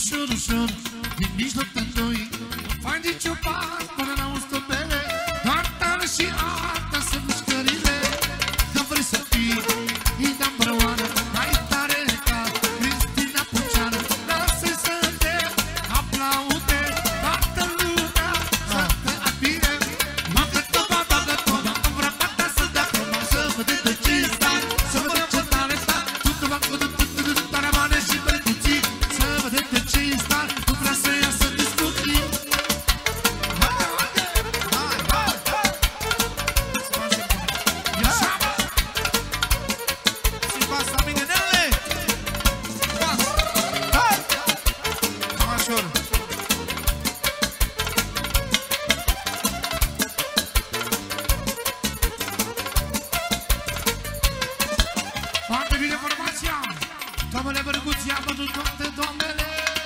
ușor, ușor, din mijloc de doi. Nu faci niciun pas până la ustobele, doar tare și alta să mișcările. Când vrei să fii Ida Îmbrăoană, mai tare ca Cristina Puceană, lasă-i să te aplaude toată lumea, să te admire. Bagă toba, îmbrăcata să dea frumă, să vedem de ce stai, să vedem ce tare stai. Tu va cu taramane și percuții, să vedem de ce stai, nu vrea să iasă discuții. Foarte bine formația! Doamnele Bărguții, am văzut toate doamnele!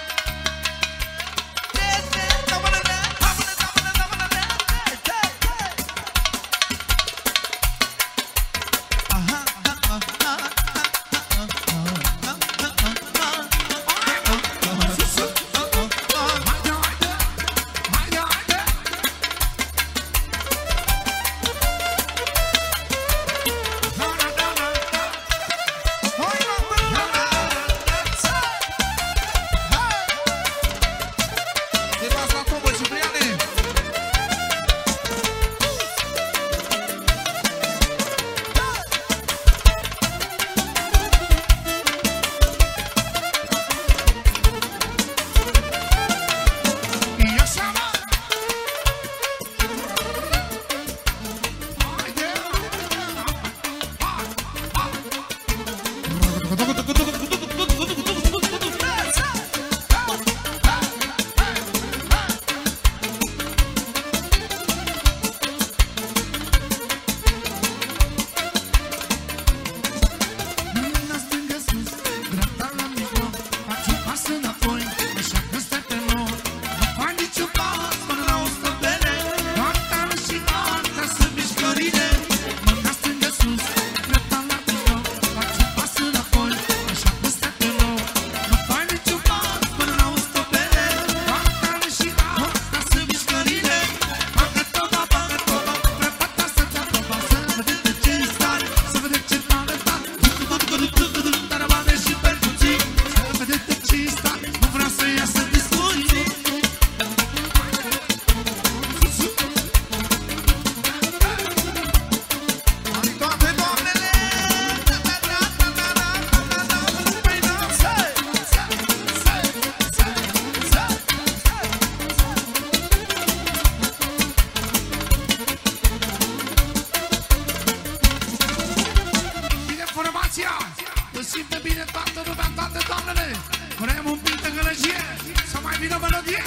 Îl simte bine toată lumea, toate doamnele. Vrem un pic de gălăgie, să mai vină melodie.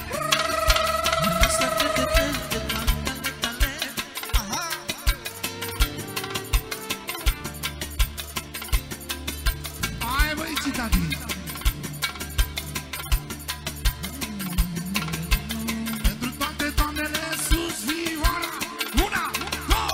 Hai băi, citati. Pentru toate doamnele, sus vioara. Una, două,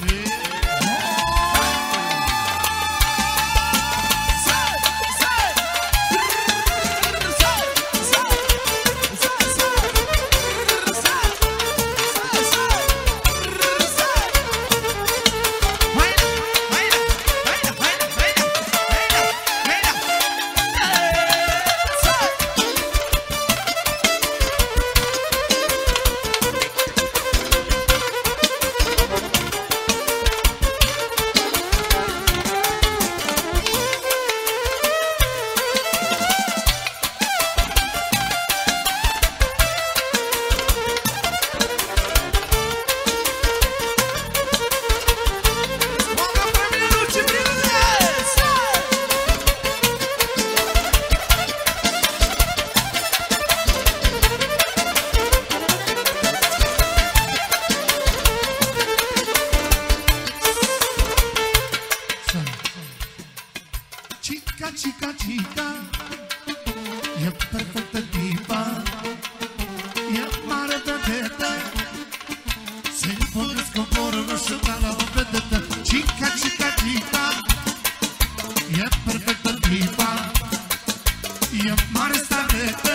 chica, chica, e perfectă tipa, e mare vedetă, se-i pornesc coborul roșu ca la o vedetă. Chica, chica, chica, e perfectă tipa, e mare staretă,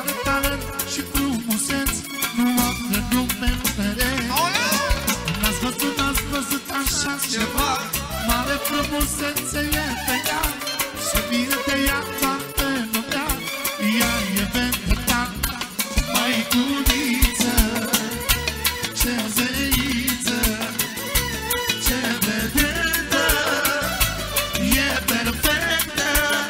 mare talent și frumuseț, nu am de nume pereți. N-ați văzut așa ceva, mare frumusețe e pe ea, și vine de ea toată lumea. Ea e vendeta, măiculiță, ce zeiță, ce vedetă, e perfectă.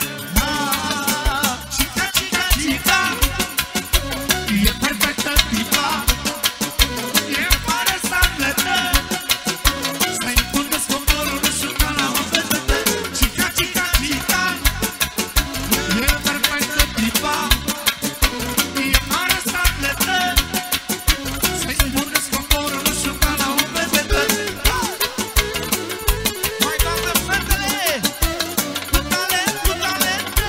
Chica, chica, chica, e perfectă tipa, e mare stabletă, să-i pundeți coborul și una la o vedetă. Chica, chica, chica, e perfectă tipa, e mare stabletă, să-i pundeți coborul și una la o vedetă. Mai doamnă, fetele, cu talent, cu talente,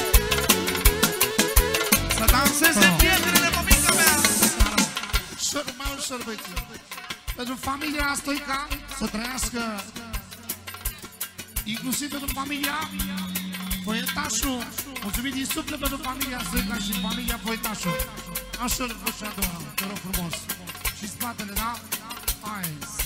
să danseze pietrele, mămica mea. Mai ușor, băieți. Pentru familia Stoica să trăiască, inclusiv pentru familia Foietașu. Mulțumim din suflet pentru familia Stoica și familia Foietașu. Așa, ușa a doua, te rog frumos. Și spatele, da? Hai.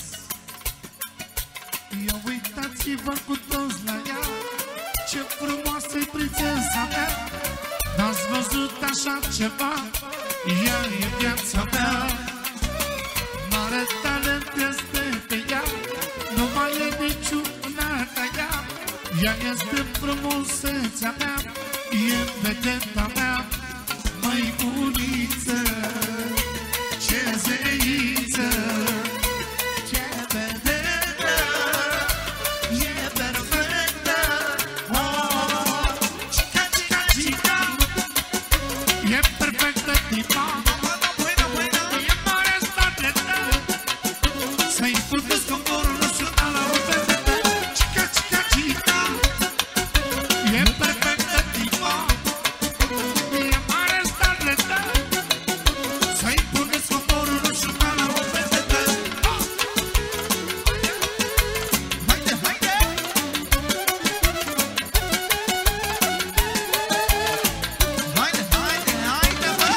Ia uitați-vă cu toți la ea, ce frumoasă-i prințesa mea. N-ați văzut așa ceva, ea e viața mea. Mare talent este pe ea, nu mai e niciuna ca ea. Ea este frumusețea mea, e vedeta mea. Măiculiță, ce zeiță, ce vedetă, e perfectă. Chica, chica, chica, e perfectă tipa, e mare statelă, să-i puteți coborul și una la o vedetă. Chica, chica, chica, e perfectă tipa, e mare statelă, să-i puteți coborul și una la o vedetă. Haide, haide! Haide, haide, haide, bă!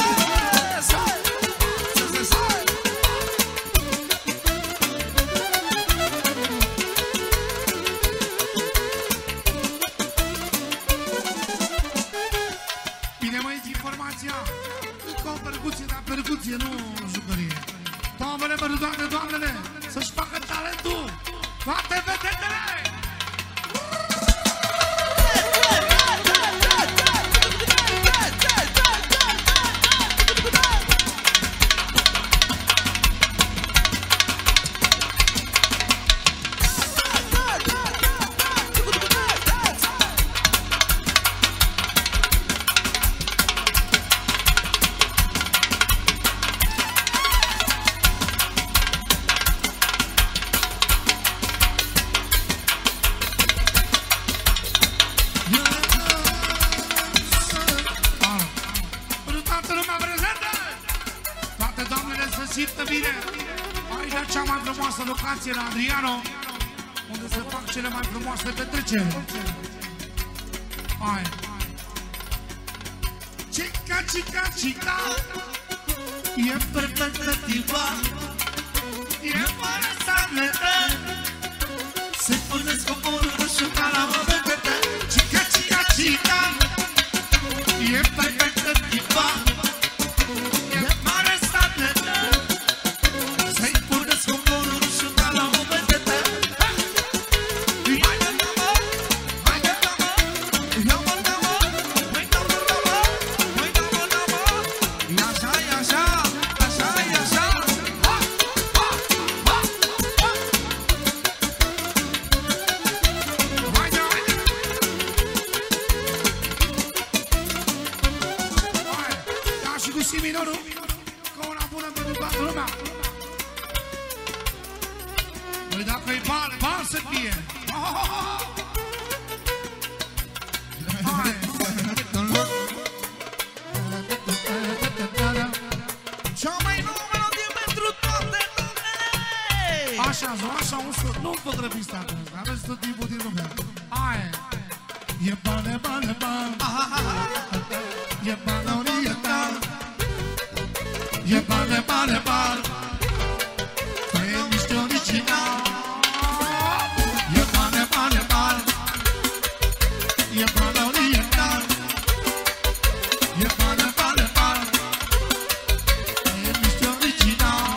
Bine, măiți, informația. Încă o percuție, dar percuție, nu jucărie. Doamnele, toate doamnele, să-și facă talentul, toate vedetele! Pentru toată lumea prezentă, toate doamnele să simtă bine. Aici e cea mai frumoasă locație la Adriano, unde se fac cele mai frumoase petreceri. Hai! Chica, chica, chica, e perfectă tipa, e mare statelă, să-i puneți coborul și una la o vedetă. Chica, chica, chica, e perfectă tipa, e mare statelă, să-i puneți coborul și una la o vedetă. Haide, mă! Haide, mă! Ia-mă, mă! Uite-mă, mă! Uite-mă, mă! E așa, e așa! Așa, e așa! Ha, ha, ha, ha. Haide, haide! Hai, ia și cu si minorul, ca una bună pentru toată lumea. Păi dacă-i bani, bani să fie! Ha, ha, ha, ha. Hai! Cea mai nouă melodie pentru toate numele! Așa, așa, ușor, nu vă grăbiți atunci, aveți tot timpul din lume. Hai! E bane, bane, bane, e bane, oriental. E bale, bale, bale. Stai miști original. E bale, bale, bale. E bale oriental. E bale, bale, bale. Stai miști original.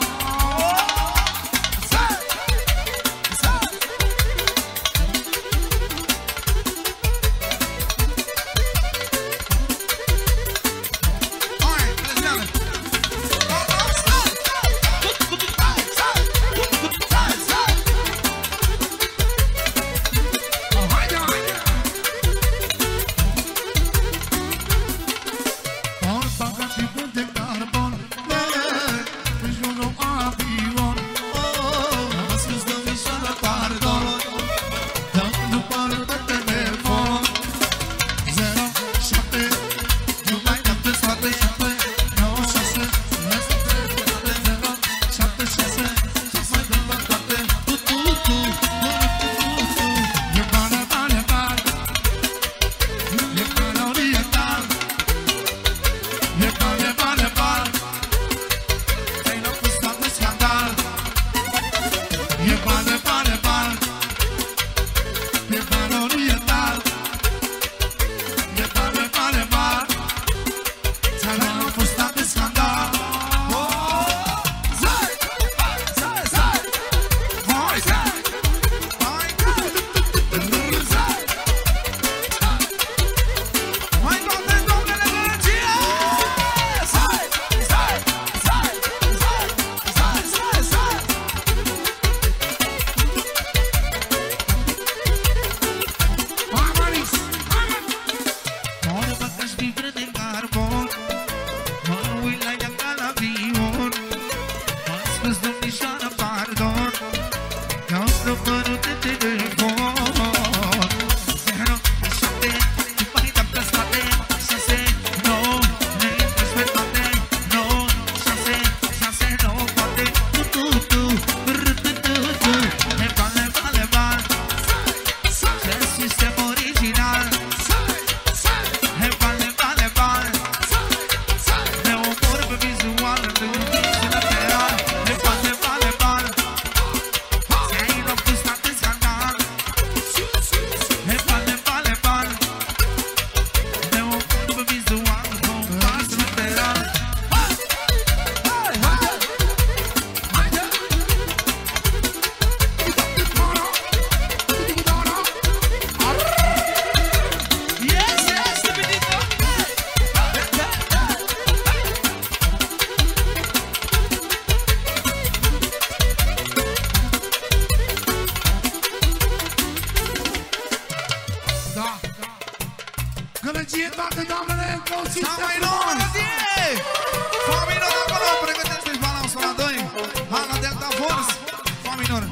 Gălăgie, toate doamnele, încolțiți Cea mai nouă melodie! Fa minor acolo, pregătește-și balansul la 2. Hala Delta Force, fa minor.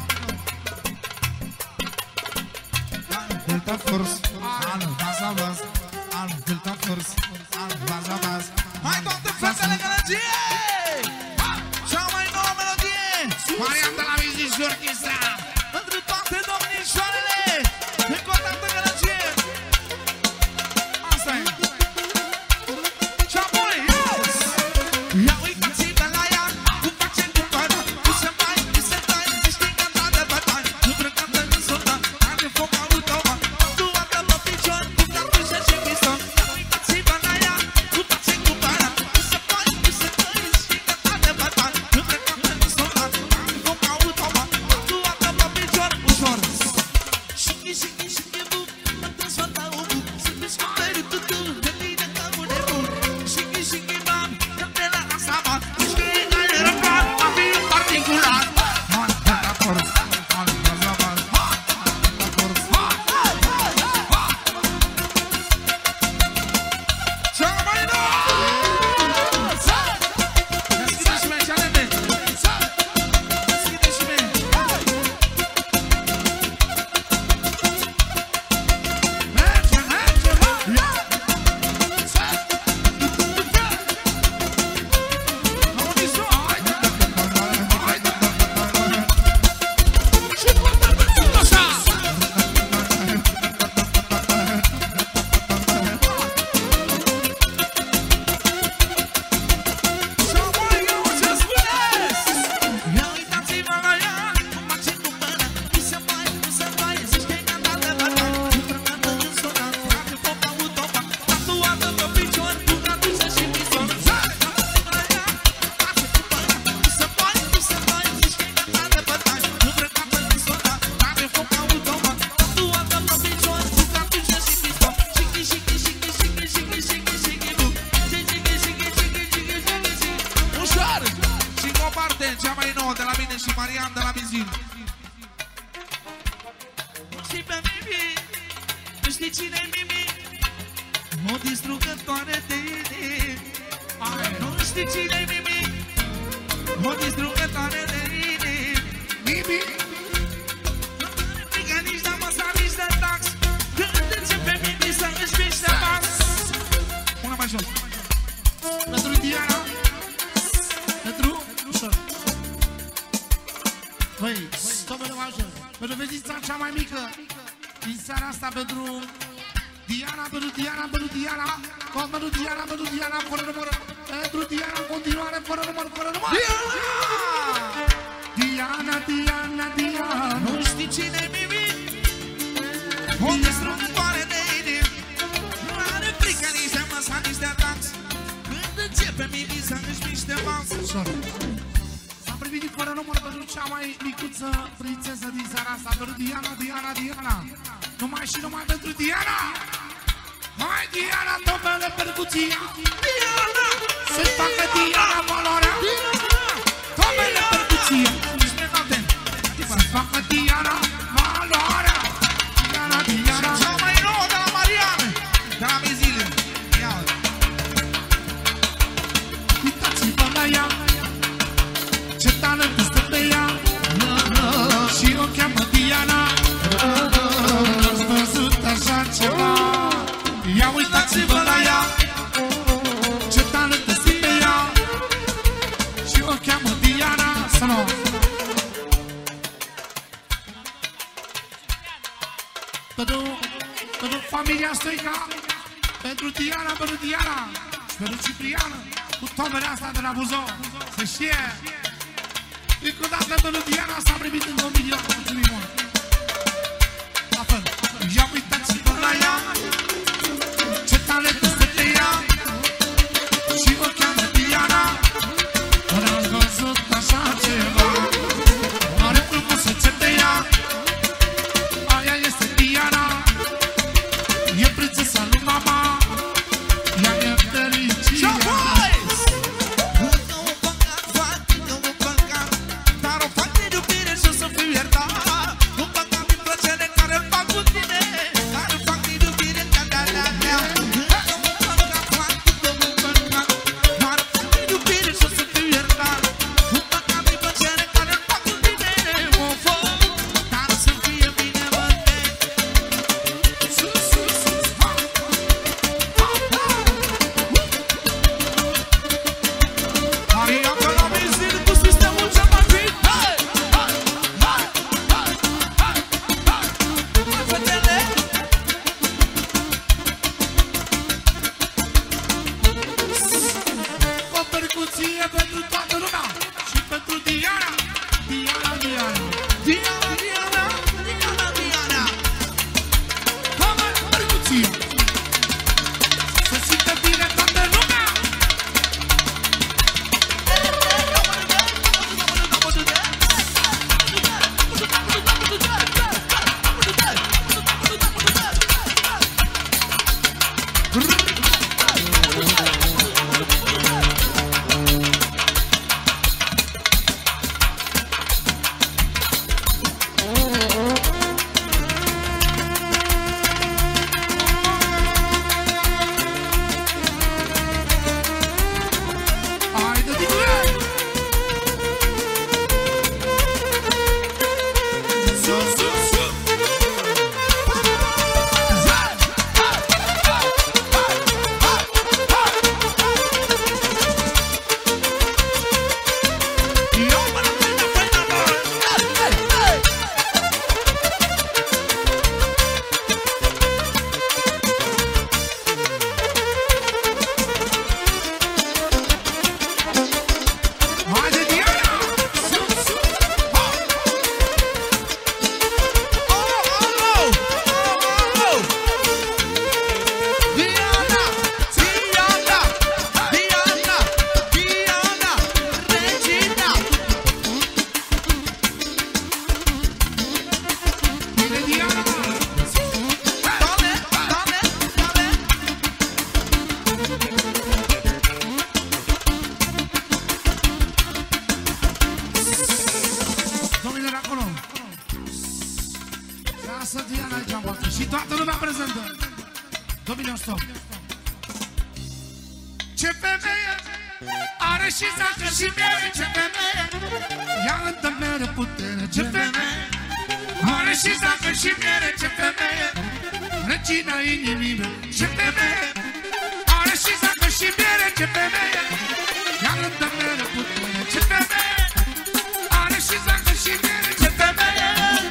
Delta Force, hala, baza, baza. Hala, Delta Force, hala, baza, baza. Hai toate fetele gălăgie! Cea mai nouă melodie! Marian de la Vizici Orchestra. Între toate domnișoarele! Încă o dată gălăgie! Asta e! Și apoi, yes! Ia uitați-vă la ea, cum face cu toată, cum se mai, cum se dai, zici că de bătaie, cum trăcată în soldat, are foc automat, toată pe picior, cum te-atunce și piston. Ia uitați-vă la ea, cum face cu toată, cum se mai, cum se dai, zici că de bătaie, cum trăcată în soldat, are foc automat, toată pe picior, ușor. Teo de la mine și Marian de la Mizil. Și pe Mimi, nu știi cine-i Mimi? O distrugătoare de inimi. Nu știi cine-i Mimi? O distrugătoare de inimi. Mimi, Nu frică nici de măsar, nici de tax. Când începe Mimi să își miște pas. Una mai jos. pentru Diana, pentru ușor. Băi, domnule major, pentru fetița cea mai mică din seara asta, pentru Diana, pentru Diana, pentru Diana, pentru Diana, pentru Diana, fără număr, pentru Diana, în continuare, fără număr, fără număr. Diana, Diana, Diana. Nu știi cine-i Mimi? O distrugătoare de inimi. Nu are frică nici de măsar, nici de tax. Când începe Mimi să își miște pas. S-a primit fără număr pentru cea mai micuță prințesă din seara asta, pentru Diana, Diana, Diana. Numai și numai pentru Diana. Hai Diana, domnule percuția. Diana! Să-și facă Diana valoarea. Domnule percuția. Să-și facă Diana valoarea. Diana, Diana. Cea mai nouă de la Marian, de la Mizile. Ia-o. Uitați-vă la ea, ce talent este pe ea. Și o cheamă Diana. N-ați văzut așa ceva. Ia uitați-vă la ea, ce talent este pe ea. Și o cheamă Diana. Să nu. Pentru familia Stoica, pentru Diana, pentru Diana și pentru Ciprian, cu tomele astea de la Buzău, să știe. Încă o dată pentru Diana s-a primit în 2 milioane, mulțumim mult. La fel, ia uitați-vă la ea, ce talent este pe ea. Și o cheamă Diana. N-ați văzut așa ceva. Are frumusețe pe ea. Aia este Diana. E prințesa lui mama. Ea e fericirea. Dar o fac de iubire și o să fiu iertat. Un păcat din plăcere care îmi fac cu tine. Dar îmi fac de iubire ca de-a-lea-lea. Dar o fac de iubire și o să fiu iertat. Un păcat din plăcere care îmi fac cu tine. O fac, dar o să fie bine văzut. Sus, sus, sus, ha, ha, ha. Maria pe la Mizil cu sistemul cel mai fit. Hai, hai, hai, hai, hai, hai. Hai, fetele! O percuție pentru toată lumea. Și pentru Diana. Diana, Diana. Diana, Diana, Diana, Diana. Come percuție. Să simtă bine toată lumea. Și toată lumea prezentă. Domnule stop. Ce femeie are și zahăr și miere. Ce femeie ea îndă mere putere. Ce femeie are și zahăr și miere. Ce femeie regina inimii mele. Ce femeie are și zahăr și miere. Ce femeie ea îndă mere putere. Ce femeie are și zahăr și miere. Ce femeie.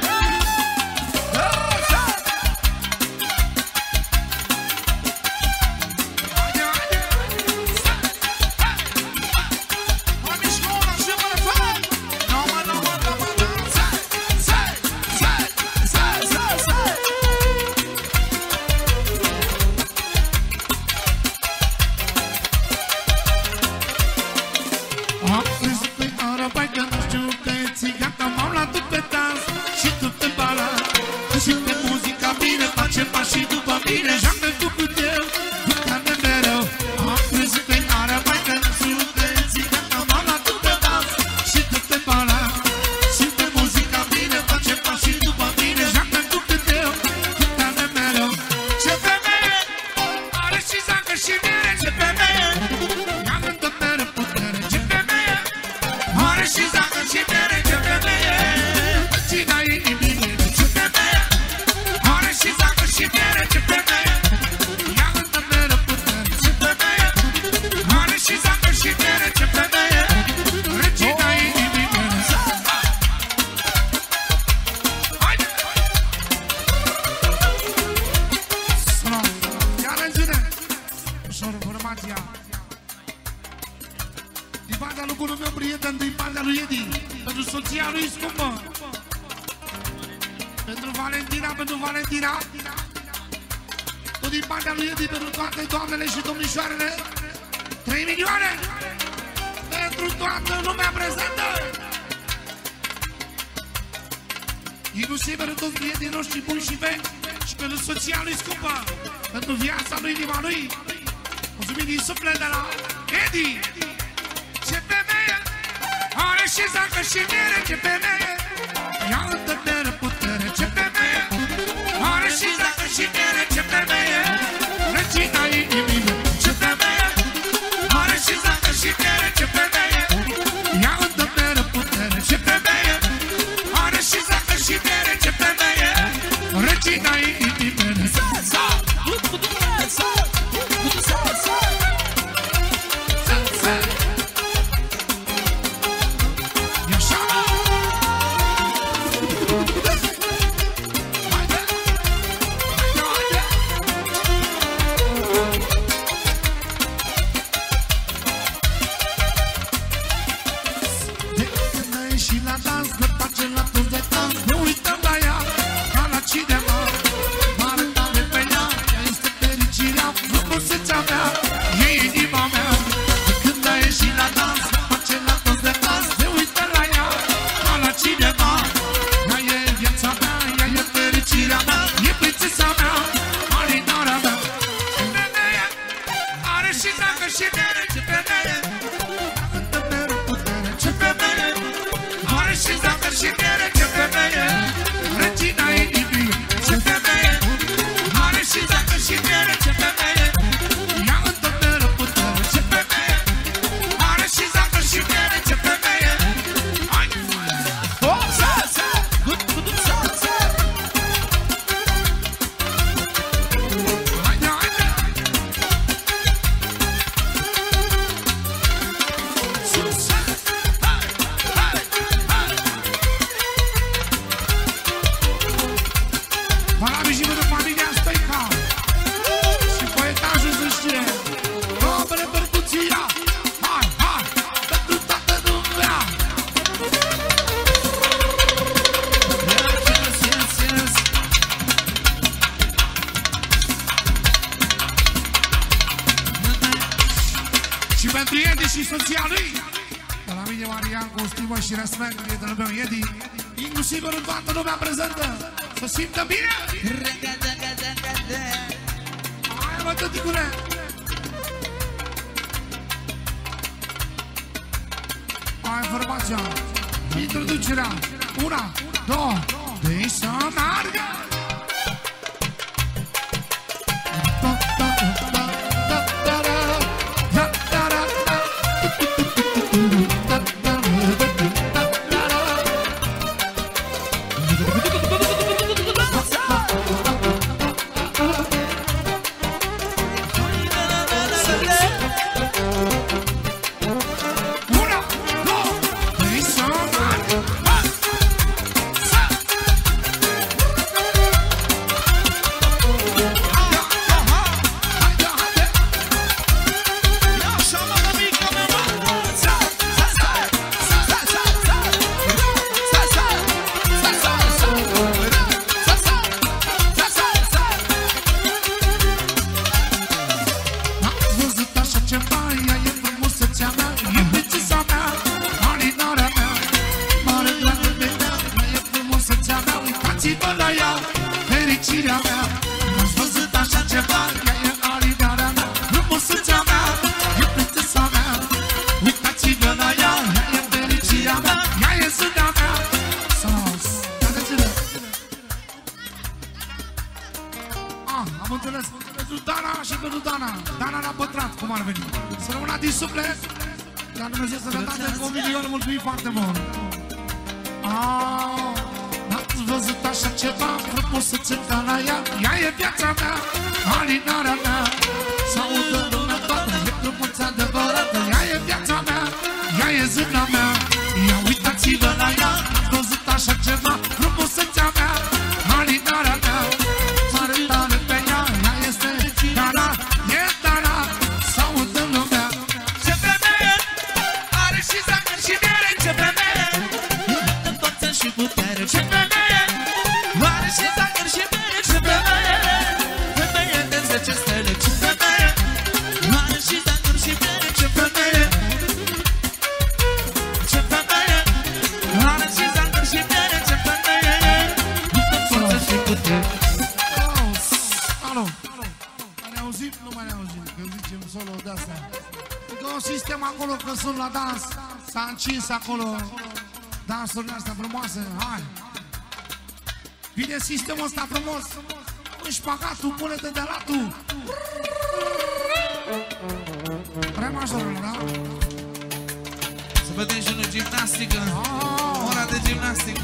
și soția lui. De la mine, Marian, cu stimă și respect, prietenul meu, Edi, inclusiv în toată lumea prezentă, să simtă bine. Hai, mă, tăticule! Hai, formația, introducerea, 1, 2, deci să meargă! Dana. Dana la pătrat, cum ar veni. Să rămână din suflet. Dar Dumnezeu să ne date cu 1 milion, mulțumim foarte mult. N-ați văzut așa ceva frumos să țin ca la ea. Ea e viața mea, alinarea mea. S-audă lumea toată, e frumuța adevărată. Ea e viața mea, ea e zâna mea. Ia uitați-vă la ea, n-ați văzut așa ceva frumos să țin mea. Alinarea mea, mare tare pe ea. Ea este Dana, e Dana. S-audă lumea. Ce femeie, are și zahăr și miere. Ce femeie, în forță și putere. Ce femeie, are și zahăr și miere. Ce femeie, femeie de 10 stele. Ce femeie, are și zahăr și miere. Ce femeie, ce femeie, are și zahăr și miere. Ce femeie, în forță și putere. Alo, mai ne auzim? Nu mai ne auzim, că zicem solo de-asta. Încă un sistem acolo, că sunt la dans. S-a încins acolo dansurile astea frumoase, hai. Vine sistemul ăsta frumos. În șpagatul, pune-te de la tu. Re majorul, da? Să vedem și noi gimnastică. Ora de gimnastică.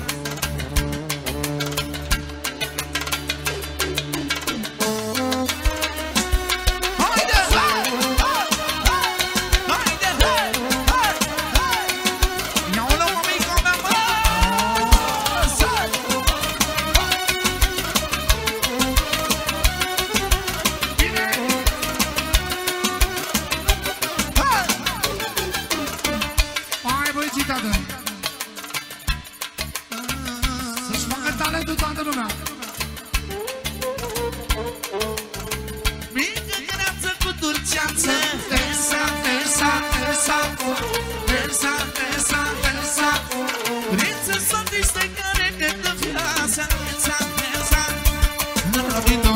Să-și facă talentul toată lumea. Mică greață cu dulceață. Elsa, Elsa, Elsa, Elsa, Elsa, Elsa. Prințesa Disney care ne dă viața. Elsa, Elsa, Lorino.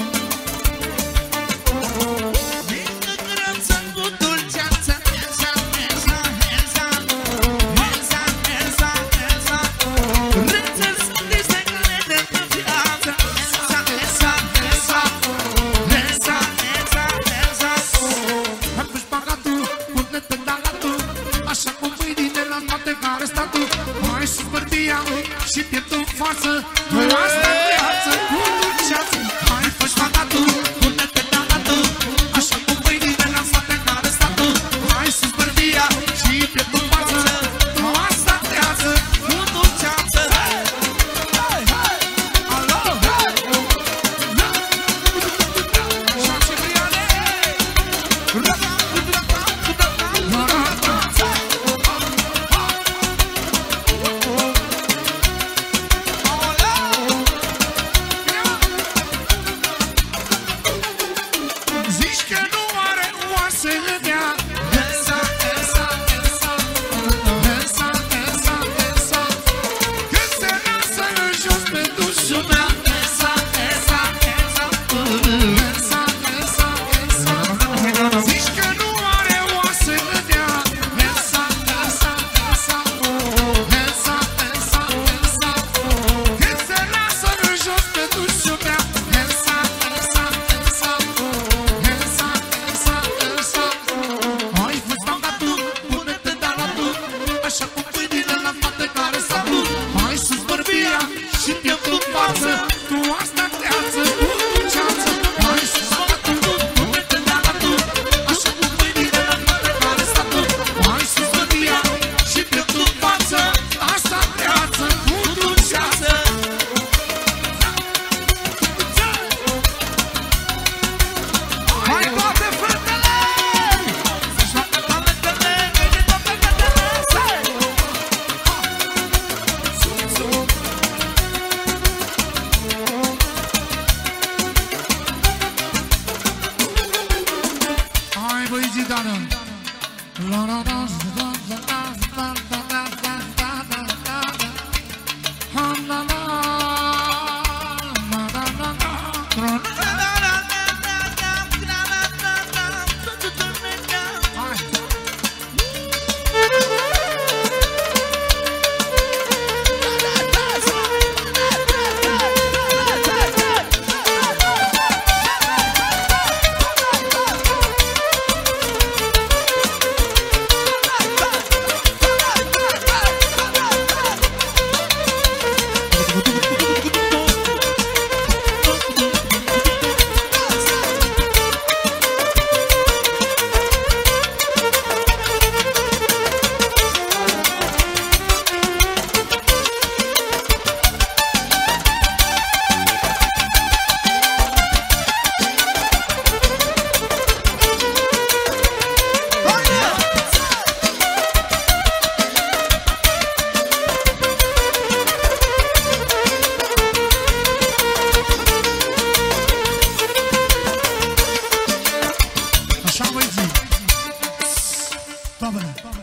Mică greață cu dulceață. Elsa, Elsa, Elsa, Elsa, Elsa, Elsa. Prințesa Disney care ne dă viața. Elsa, Elsa, Elsa, Elsa, Elsa, Elsa. Atunci pagatul, pune-te de la tu. Așa cum mâinile la toate care statul. Mai sus bărbia și pieptul în față. Nu asta viață cu dulceață. Hai fă-și pagatul, pune-te de la tu. Așa cum mâinile la toate care statul. Mai sus bărbia și pieptul în față. Nu asta viață Cu dulceață. Alo, Și Briane. zici că nu are oase în ea. Elsa, Elsa, Elsa, Elsa, Elsa, Elsa. Când se lasă în jos pe dușul mea. Elsa, Elsa, Elsa, Elsa, Elsa, Elsa. Zici că nu are oase în ea. Elsa, Elsa, Elsa, Elsa, Elsa, Elsa. Când se lasă în jos pe dușul mea. Elsa, Elsa, Elsa, Elsa, Elsa, Elsa. Hai fă-ți pagatul, pune-te de la tu. Așa cum pâinile la toate care s-a tu. Hai sus bărbia și pieptul în față. Tu asta teață cu dulceață. Hai sus pagatul, pune-te de la tu. Așa cum pâinile la toate care s-a tu. Hai sus bărbia și pieptul în față. Asta teață cu dulceață. Hai toate fetele! Să-și facă talentele, vede toate fetele! Hai băi Zidane. La la la la la la la la la la la la la la. Ha la la la la la la. Hai.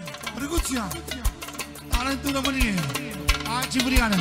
Drăguția, talentul României, Ai Cipriană.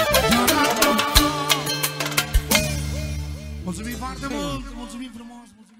Mulțumim foarte mult! Mulțumim frumos! Mulțumim.